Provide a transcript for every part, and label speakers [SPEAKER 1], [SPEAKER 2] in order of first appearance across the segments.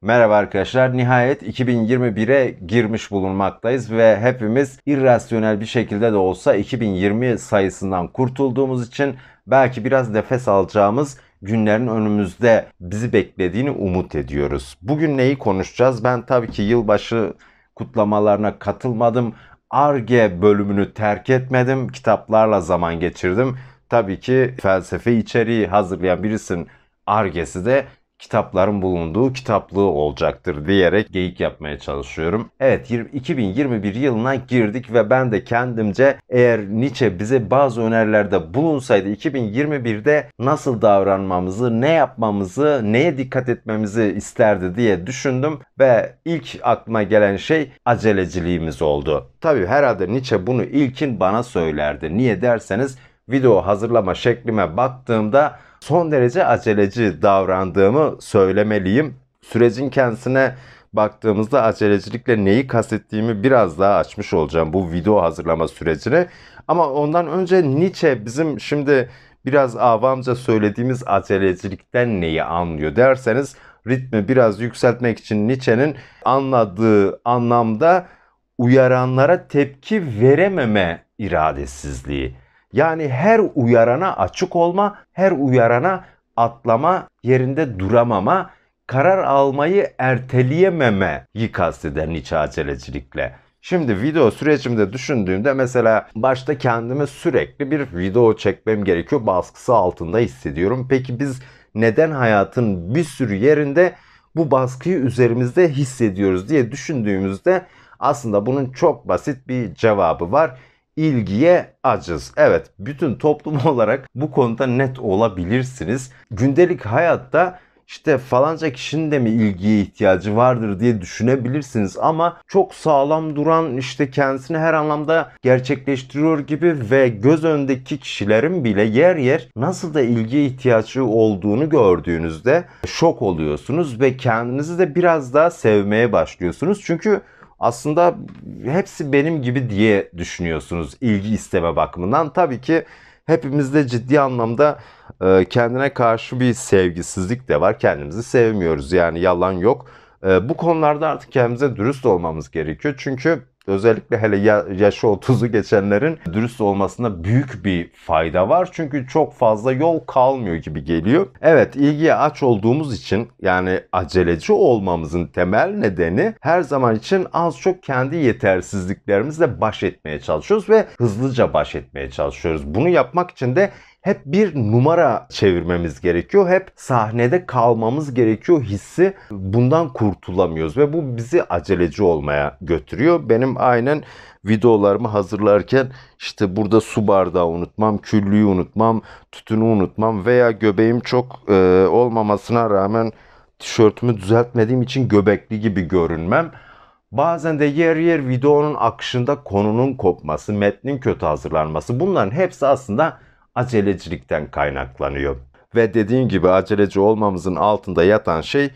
[SPEAKER 1] Merhaba arkadaşlar, nihayet 2021'e girmiş bulunmaktayız ve hepimiz irrasyonel bir şekilde de olsa 2020 sayısından kurtulduğumuz için belki biraz nefes alacağımız günlerin önümüzde bizi beklediğini umut ediyoruz. Bugün neyi konuşacağız? Ben tabii ki yılbaşı kutlamalarına katılmadım. Ar-Ge bölümünü terk etmedim. Kitaplarla zaman geçirdim. Tabii ki felsefe içeriği hazırlayan birisinin Ar-Ge'si de kitapların bulunduğu kitaplığı olacaktır diyerek geyik yapmaya çalışıyorum. Evet, 2021 yılına girdik ve ben de kendimce eğer Nietzsche bize bazı önerilerde bulunsaydı 2021'de nasıl davranmamızı, ne yapmamızı, neye dikkat etmemizi isterdi diye düşündüm ve ilk aklıma gelen şey aceleciliğimiz oldu. Tabii herhalde Nietzsche bunu ilkin bana söylerdi. Niye derseniz video hazırlama şeklime baktığımda son derece aceleci davrandığımı söylemeliyim. Sürecin kendisine baktığımızda acelecilikle neyi kastettiğimi biraz daha açmış olacağım bu video hazırlama sürecini. Ama ondan önce Nietzsche bizim şimdi biraz avamca söylediğimiz acelecilikten neyi anlıyor derseniz ritmi biraz yükseltmek için Nietzsche'nin anladığı anlamda uyaranlara tepki verememe iradesizliği. Yani her uyarana açık olma, her uyarana atlama, yerinde duramama, karar almayı erteleyememeyi kasteder Nietzsche acelecilikle. Şimdi video sürecimde düşündüğümde mesela başta kendimi sürekli bir video çekmem gerekiyor baskısı altında hissediyorum. Peki biz neden hayatın bir sürü yerinde bu baskıyı üzerimizde hissediyoruz diye düşündüğümüzde aslında bunun çok basit bir cevabı var. İlgiye aciz. Evet, bütün toplum olarak bu konuda net olabilirsiniz. Gündelik hayatta işte falanca kişinin de mi ilgiye ihtiyacı vardır diye düşünebilirsiniz ama çok sağlam duran, işte kendisini her anlamda gerçekleştiriyor gibi ve göz önündeki kişilerin bile yer yer nasıl da ilgiye ihtiyacı olduğunu gördüğünüzde şok oluyorsunuz ve kendinizi de biraz daha sevmeye başlıyorsunuz. Çünkü aslında hepsi benim gibi diye düşünüyorsunuz ilgi isteme bakımından. Tabii ki hepimizde ciddi anlamda kendine karşı bir sevgisizlik de var. Kendimizi sevmiyoruz, yani yalan yok. Bu konularda artık kendimize dürüst olmamız gerekiyor. Çünkü özellikle hele yaşı 30'u geçenlerin dürüst olmasında büyük bir fayda var. Çünkü çok fazla yol kalmıyor gibi geliyor. Evet, ilgiye aç olduğumuz için, yani aceleci olmamızın temel nedeni her zaman için az çok kendi yetersizliklerimizle baş etmeye çalışıyoruz ve hızlıca baş etmeye çalışıyoruz. Bunu yapmak için de hep bir numara çevirmemiz gerekiyor. Hep sahnede kalmamız gerekiyor hissi, bundan kurtulamıyoruz ve bu bizi aceleci olmaya götürüyor. Benim aynen videolarımı hazırlarken işte burada su bardağı unutmam, küllüğü unutmam, tütünü unutmam veya göbeğim çok olmamasına rağmen tişörtümü düzeltmediğim için göbekli gibi görünmem. Bazen de yer yer videonun akışında konunun kopması, metnin kötü hazırlanması, bunların hepsi aslında acelecilikten kaynaklanıyor. Ve dediğim gibi aceleci olmamızın altında yatan şey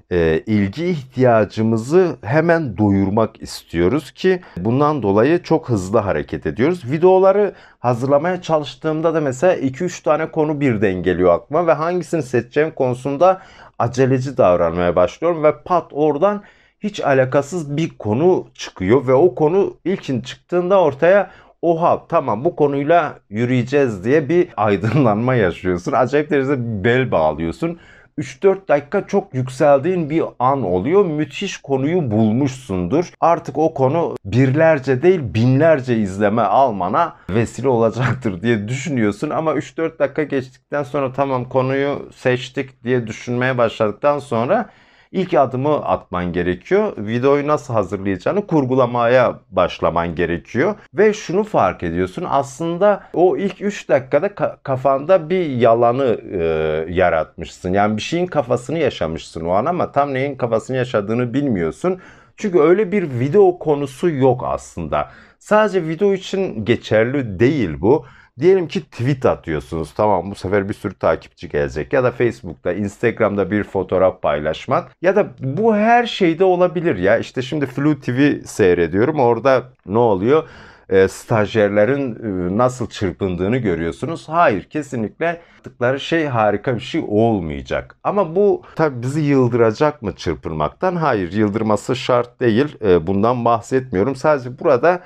[SPEAKER 1] ilgi ihtiyacımızı hemen doyurmak istiyoruz ki bundan dolayı çok hızlı hareket ediyoruz. Videoları hazırlamaya çalıştığımda da mesela 2-3 tane konu birden geliyor aklıma ve hangisini seçeceğim konusunda aceleci davranmaya başlıyorum ve pat oradan hiç alakasız bir konu çıkıyor ve o konu ilkin çıktığında ortaya oha tamam bu konuyla yürüyeceğiz diye bir aydınlanma yaşıyorsun. Acayip derecede bel bağlıyorsun. 3-4 dakika çok yükseldiğin bir an oluyor. Müthiş konuyu bulmuşsundur. Artık o konu birlerce değil binlerce izleme almana vesile olacaktır diye düşünüyorsun. Ama 3-4 dakika geçtikten sonra tamam konuyu seçtik diye düşünmeye başladıktan sonra İlk adımı atman gerekiyor. Videoyu nasıl hazırlayacağını kurgulamaya başlaman gerekiyor. Ve şunu fark ediyorsun. Aslında o ilk 3 dakikada kafanda bir yalanı yaratmışsın. Yani bir şeyin kafasını yaşamışsın o an ama tam neyin kafasını yaşadığını bilmiyorsun. Çünkü öyle bir video konusu yok aslında. Sadece video için geçerli değil bu. Diyelim ki tweet atıyorsunuz. Tamam, bu sefer bir sürü takipçi gelecek. Ya da Facebook'ta, Instagram'da bir fotoğraf paylaşmak. Ya da bu her şeyde olabilir ya. İşte şimdi Flu TV seyrediyorum. Orada ne oluyor? stajyerlerin nasıl çırpındığını görüyorsunuz. Hayır, kesinlikle yaptıkları şey harika bir şey olmayacak. Ama bu tabii bizi yıldıracak mı çırpınmaktan? Hayır, yıldırması şart değil. Bundan bahsetmiyorum. Sadece burada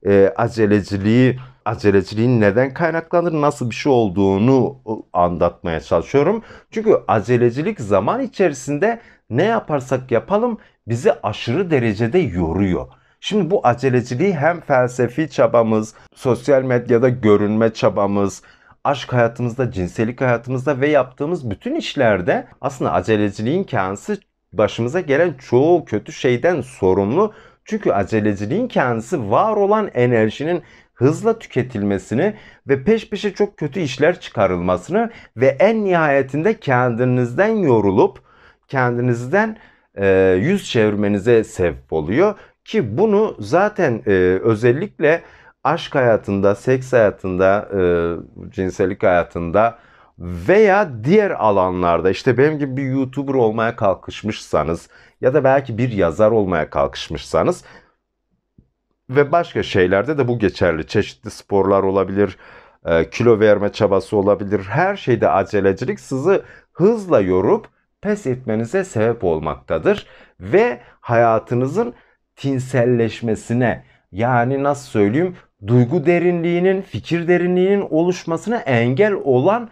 [SPEAKER 1] aceleciliğin neden kaynaklanır, nasıl bir şey olduğunu anlatmaya çalışıyorum. Çünkü acelecilik zaman içerisinde ne yaparsak yapalım bizi aşırı derecede yoruyor. Şimdi bu aceleciliği hem felsefi çabamız, sosyal medyada görünme çabamız, aşk hayatımızda, cinsellik hayatımızda ve yaptığımız bütün işlerde aslında aceleciliğin kendisi başımıza gelen çoğu kötü şeyden sorumlu. Çünkü aceleciliğin kendisi var olan enerjinin hızla tüketilmesini ve peş peşe çok kötü işler çıkarılmasını ve en nihayetinde kendinizden yorulup kendinizden yüz çevirmenize sebep oluyor. Ki bunu zaten özellikle aşk hayatında, seks hayatında, cinsellik hayatında veya diğer alanlarda işte benim gibi bir YouTuber olmaya kalkışmışsanız ya da belki bir yazar olmaya kalkışmışsanız ve başka şeylerde de bu geçerli. Çeşitli sporlar olabilir, kilo verme çabası olabilir. Her şeyde acelecilik sizi hızla yorup pes etmenize sebep olmaktadır. Ve hayatınızın tinselleşmesine, yani nasıl söyleyeyim, duygu derinliğinin, fikir derinliğinin oluşmasına engel olan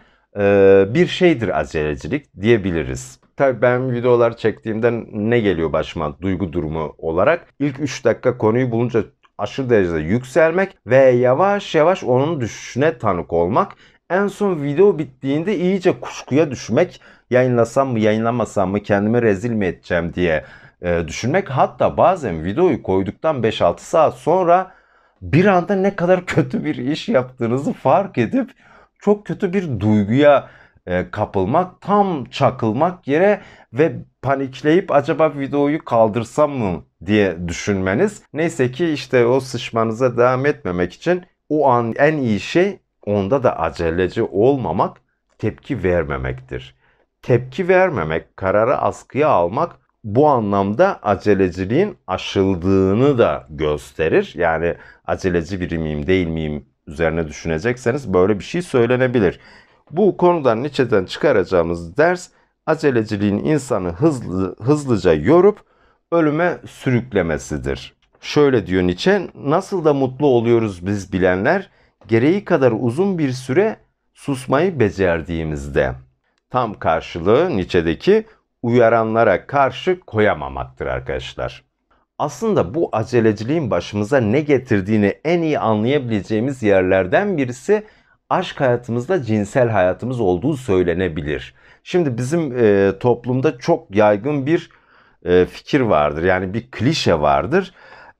[SPEAKER 1] bir şeydir acelecilik diyebiliriz. Tabii ben videolar çektiğimde ne geliyor başıma duygu durumu olarak? İlk 3 dakika konuyu bulunca aşırı derecede yükselmek ve yavaş yavaş onun düşüşüne tanık olmak. En son video bittiğinde iyice kuşkuya düşmek. Yayınlasam mı, yayınlamasam mı, kendimi rezil mi edeceğim diye düşünmek. Hatta bazen videoyu koyduktan 5-6 saat sonra bir anda ne kadar kötü bir iş yaptığınızı fark edip çok kötü bir duyguya kapılmak, tam çakılmak yere ve panikleyip acaba videoyu kaldırsam mı diye düşünmeniz. Neyse ki işte o sıçmanıza devam etmemek için o an en iyi şey onda da aceleci olmamak, tepki vermemektir. Tepki vermemek, kararı askıya almak bu anlamda aceleciliğin aşıldığını da gösterir. Yani aceleci biri miyim değil miyim üzerine düşünecekseniz böyle bir şey söylenebilir. Bu konudan Nietzsche'den çıkaracağımız ders aceleciliğin insanı hızlıca yorup ölüme sürüklemesidir. Şöyle diyor Nietzsche, nasıl da mutlu oluyoruz biz bilenler, gereği kadar uzun bir süre susmayı becerdiğimizde. Tam karşılığı Nietzsche'deki uyaranlara karşı koyamamaktır arkadaşlar. Aslında bu aceleciliğin başımıza ne getirdiğini en iyi anlayabileceğimiz yerlerden birisi aşk hayatımızda cinsel hayatımız olduğu söylenebilir. Şimdi bizim toplumda çok yaygın bir fikir vardır. Yani bir klişe vardır.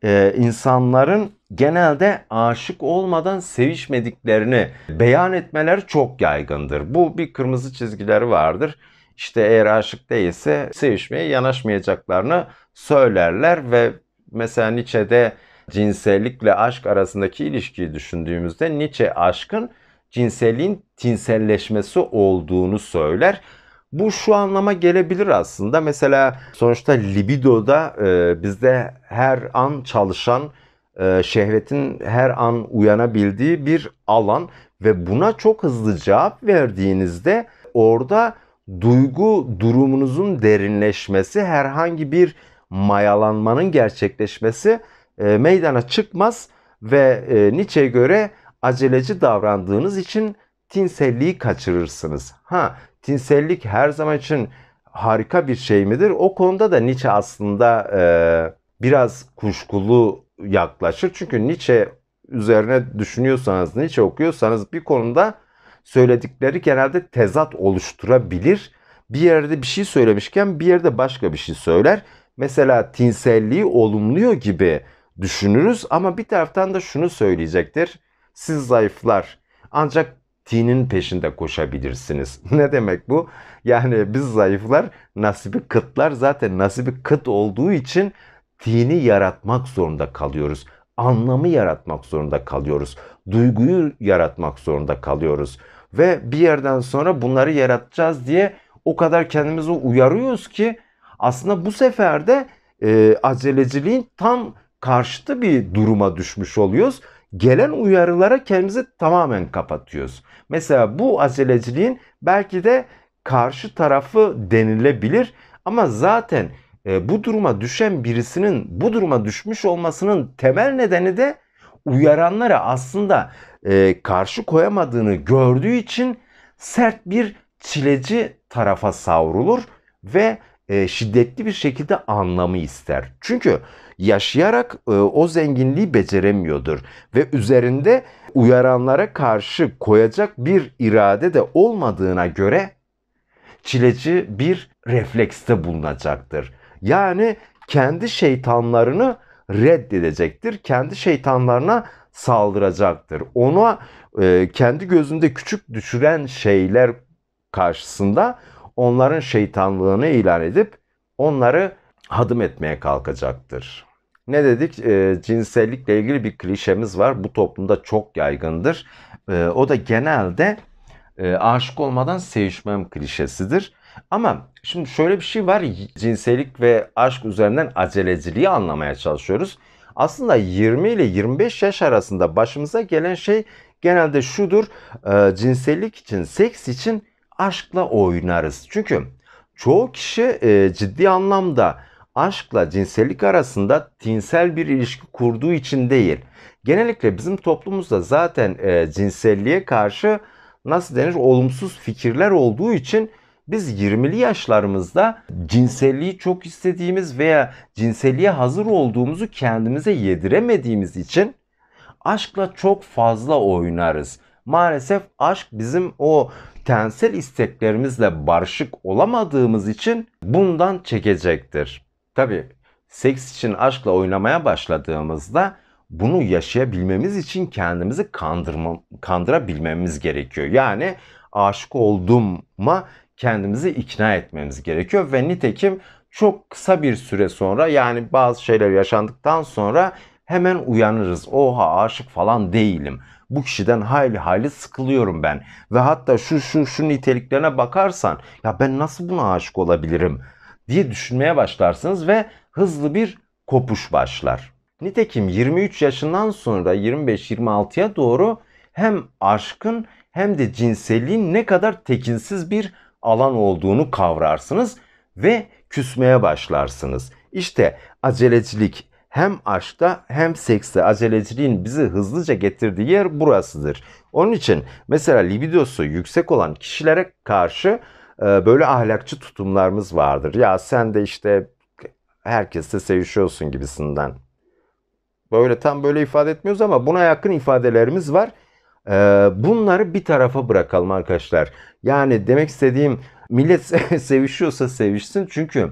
[SPEAKER 1] İnsanların genelde aşık olmadan sevişmediklerini beyan etmeler çok yaygındır. Bu bir kırmızı çizgileri vardır. İşte eğer aşık değilse sevişmeye yanaşmayacaklarını söylerler ve mesela Nietzsche'de cinsellikle aşk arasındaki ilişkiyi düşündüğümüzde Nietzsche aşkın cinselliğin tinselleşmesi olduğunu söyler. Bu şu anlama gelebilir aslında. Mesela sonuçta libidoda bizde her an çalışan, şehvetin her an uyanabildiği bir alan ve buna çok hızlı cevap verdiğinizde orada duygu durumunuzun derinleşmesi, herhangi bir mayalanmanın gerçekleşmesi meydana çıkmaz ve Nietzsche'ye göre aceleci davrandığınız için tinselliği kaçırırsınız. Tinsellik her zaman için harika bir şey midir? O konuda da Nietzsche aslında biraz kuşkulu yaklaşır. Çünkü Nietzsche üzerine düşünüyorsanız, Nietzsche okuyorsanız bir konuda söyledikleri genelde tezat oluşturabilir. Bir yerde bir şey söylemişken bir yerde başka bir şey söyler. Mesela tinselliği olumluyor gibi düşünürüz ama bir taraftan da şunu söyleyecektir. Siz zayıflar ancak tinin peşinde koşabilirsiniz. Ne demek bu? Yani biz zayıflar nasibi kıtlar, zaten nasibi kıt olduğu için tini yaratmak zorunda kalıyoruz. Anlamı yaratmak zorunda kalıyoruz. Duyguyu yaratmak zorunda kalıyoruz. Ve bir yerden sonra bunları yaratacağız diye o kadar kendimizi uyarıyoruz ki aslında bu sefer de aceleciliğin tam karşıtı bir duruma düşmüş oluyoruz. gelen uyarılara kendimizi tamamen kapatıyoruz. Mesela bu aceleciliğin belki de karşı tarafı denilebilir ama zaten bu duruma düşen birisinin bu duruma düşmüş olmasının temel nedeni de uyaranlara aslında karşı koyamadığını gördüğü için sert bir çileci tarafa savrulur ve şiddetli bir şekilde anlamı ister. Çünkü yaşayarak o zenginliği beceremiyordur ve üzerinde uyaranlara karşı koyacak bir irade de olmadığına göre çileci bir reflekste bulunacaktır. Yani kendi şeytanlarını reddedecektir. Kendi şeytanlarına saldıracaktır. Ona kendi gözünde küçük düşüren şeyler karşısında onların şeytanlığını ilan edip onları hadım etmeye kalkacaktır. Ne dedik? Cinsellikle ilgili bir klişemiz var. Bu toplumda çok yaygındır. O da genelde aşık olmadan sevişmem klişesidir. Ama şimdi şöyle bir şey var. Cinsellik ve aşk üzerinden aceleciliği anlamaya çalışıyoruz. Aslında 20 ile 25 yaş arasında başımıza gelen şey genelde şudur. Cinsellik için, seks için aşkla oynarız. Çünkü çoğu kişi ciddi anlamda aşkla cinsellik arasında tinsel bir ilişki kurduğu için değil. Genellikle bizim toplumumuzda zaten cinselliğe karşı nasıl denir olumsuz fikirler olduğu için biz 20'li yaşlarımızda cinselliği çok istediğimiz veya cinselliğe hazır olduğumuzu kendimize yediremediğimiz için aşkla çok fazla oynarız. Maalesef aşk bizim o tensel isteklerimizle barışık olamadığımız için bundan çekecektir. Tabii seks için aşkla oynamaya başladığımızda bunu yaşayabilmemiz için kendimizi kandırabilmemiz gerekiyor. Yani aşık olduğuma kendimizi ikna etmemiz gerekiyor ve nitekim çok kısa bir süre sonra yani bazı şeyler yaşandıktan sonra hemen uyanırız. Oha aşık falan değilim. Bu kişiden hayli sıkılıyorum ben. Ve hatta şu niteliklerine bakarsan ya ben nasıl buna aşık olabilirim diye düşünmeye başlarsınız ve hızlı bir kopuş başlar. Nitekim 23 yaşından sonra 25-26'ya doğru hem aşkın hem de cinselliğin ne kadar tekinsiz bir alan olduğunu kavrarsınız ve küsmeye başlarsınız. İşte acelecilik hem aşkta hem sekste aceleciliğin bizi hızlıca getirdiği yer burasıdır. Onun için mesela libidosu yüksek olan kişilere karşı böyle ahlakçı tutumlarımız vardır. Ya sen de işte herkesle sevişiyorsun gibisinden. Böyle tam böyle ifade etmiyoruz ama buna yakın ifadelerimiz var. Bunları bir tarafa bırakalım arkadaşlar. Yani demek istediğim millet sevişiyorsa sevişsin çünkü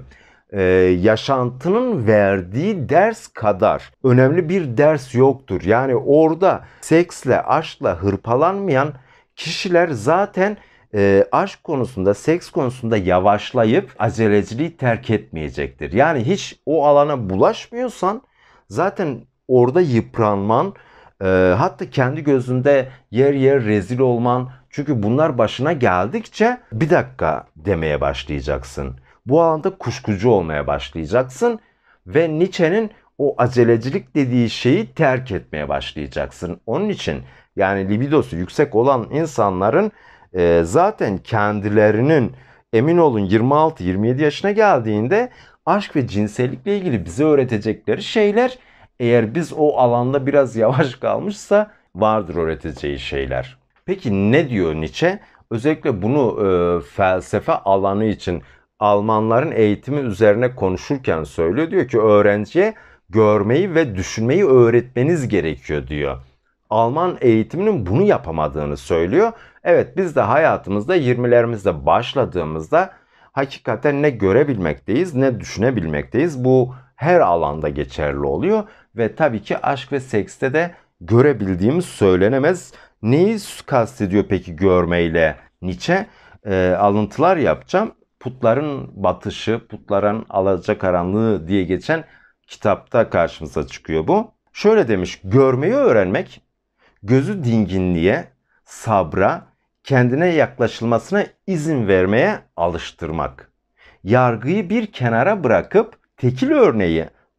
[SPEAKER 1] yaşantının verdiği ders kadar önemli bir ders yoktur. Yani orada seksle, aşkla hırpalanmayan kişiler zaten aşk konusunda, seks konusunda yavaşlayıp aceleciliği terk etmeyecektir. Yani hiç o alana bulaşmıyorsan zaten orada yıpranman, hatta kendi gözünde yer yer rezil olman. Çünkü bunlar başına geldikçe bir dakika demeye başlayacaksın. Bu alanda kuşkucu olmaya başlayacaksın ve Nietzsche'nin o acelecilik dediği şeyi terk etmeye başlayacaksın. Onun için yani libidosu yüksek olan insanların zaten kendilerinin emin olun 26-27 yaşına geldiğinde aşk ve cinsellikle ilgili bize öğretecekleri şeyler eğer biz o alanda biraz yavaş kalmışsa vardır öğreteceği şeyler. Peki ne diyor Nietzsche? Özellikle bunu felsefe alanı için Almanların eğitimi üzerine konuşurken söylüyor. Diyor ki öğrenciye görmeyi ve düşünmeyi öğretmeniz gerekiyor diyor. Alman eğitiminin bunu yapamadığını söylüyor. Evet biz de hayatımızda 20'lerimizde başladığımızda hakikaten ne görebilmekteyiz ne düşünebilmekteyiz. Bu her alanda geçerli oluyor ve tabii ki aşk ve sekste de görebildiğimiz söylenemez. Neyi kastediyor peki görmeyle Nietzsche? Alıntılar yapacağım. Putların batışı, putların alacakaranlığı diye geçen kitapta karşımıza çıkıyor bu. Şöyle demiş, görmeyi öğrenmek, gözü dinginliğe, sabra, kendine yaklaşılmasına izin vermeye alıştırmak. Yargıyı bir kenara bırakıp tekil örneği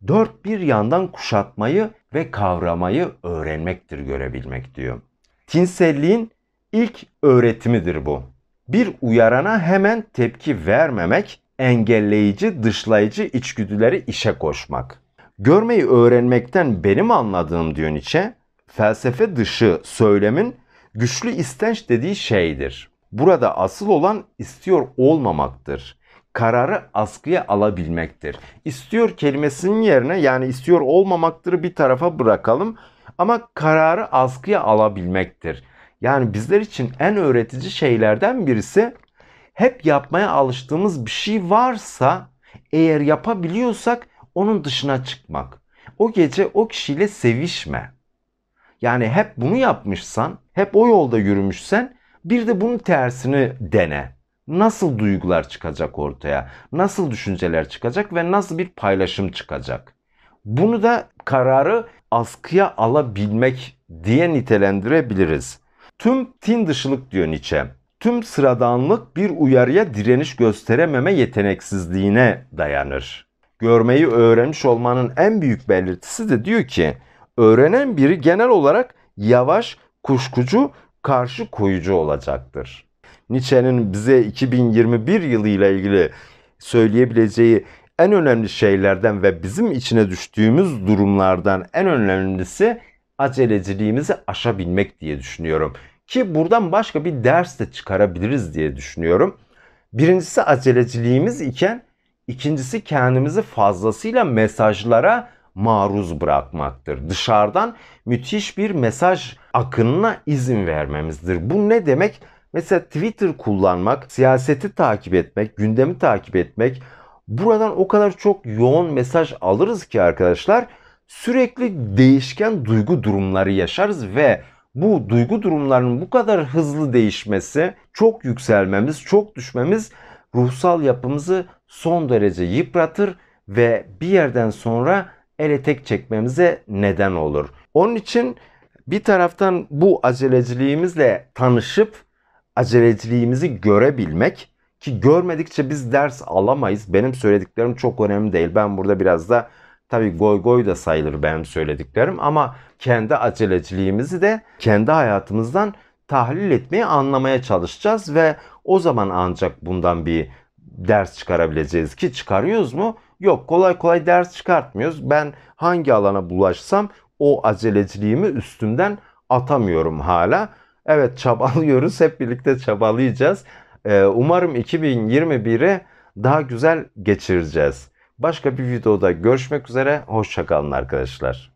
[SPEAKER 1] Dört bir yandan kuşatmayı ve kavramayı öğrenmektir görebilmek diyor. Tinselliğin ilk öğretimidir bu. Bir uyarana hemen tepki vermemek, engelleyici, dışlayıcı içgüdüleri işe koşmak. Görmeyi öğrenmekten benim anladığım diyor Nietzsche, felsefe dışı söylemin güçlü istenç dediği şeydir. Burada asıl olan istiyor olmamaktır. Kararı askıya alabilmektir. İstiyor kelimesinin yerine, yani istiyor olmamaktırı bir tarafa bırakalım, ama kararı askıya alabilmektir. Yani bizler için en öğretici şeylerden birisi, hep yapmaya alıştığımız bir şey varsa, eğer yapabiliyorsak onun dışına çıkmak. O gece o kişiyle sevişme. Yani hep bunu yapmışsan, hep o yolda yürümüşsen, bir de bunun tersini dene. Nasıl duygular çıkacak ortaya? Nasıl düşünceler çıkacak ve nasıl bir paylaşım çıkacak? Bunu da kararı askıya alabilmek diye nitelendirebiliriz. Tüm tin dışılık diyor Nietzsche. Tüm sıradanlık bir uyarıya direniş gösterememe yeteneksizliğine dayanır. Görmeyi öğrenmiş olmanın en büyük belirtisi de diyor ki, öğrenen biri genel olarak yavaş, kuşkucu, karşı koyucu olacaktır. Nietzsche'nin bize 2021 yılıyla ilgili söyleyebileceği en önemli şeylerden ve bizim içine düştüğümüz durumlardan en önemlisi aceleciliğimizi aşabilmek diye düşünüyorum. Ki buradan başka bir ders de çıkarabiliriz diye düşünüyorum. Birincisi aceleciliğimiz iken, ikincisi kendimizi fazlasıyla mesajlara maruz bırakmaktır. Dışarıdan müthiş bir mesaj akınına izin vermemizdir. Bu ne demek? Mesela Twitter kullanmak, siyaseti takip etmek, gündemi takip etmek. Buradan o kadar çok yoğun mesaj alırız ki arkadaşlar, sürekli değişken duygu durumları yaşarız ve bu duygu durumlarının bu kadar hızlı değişmesi, çok yükselmemiz, çok düşmemiz ruhsal yapımızı son derece yıpratır ve bir yerden sonra ele tek çekmemize neden olur. Onun için bir taraftan bu aceleciliğimizle tanışıp aceleciliğimizi görebilmek, ki görmedikçe biz ders alamayız. Benim söylediklerim çok önemli değil. Ben burada biraz da tabii goy goy da sayılır benim söylediklerim, ama kendi aceleciliğimizi de kendi hayatımızdan tahlil etmeye, anlamaya çalışacağız ve o zaman ancak bundan bir ders çıkarabileceğiz, ki çıkarıyoruz mu? Yok, kolay kolay ders çıkartmıyoruz. Ben hangi alana bulaşsam o aceleciliğimi üstümden atamıyorum hala. Evet, çabalıyoruz, hep birlikte çabalayacağız. Umarım 2021'i daha güzel geçireceğiz. Başka bir videoda görüşmek üzere, hoşça kalın arkadaşlar.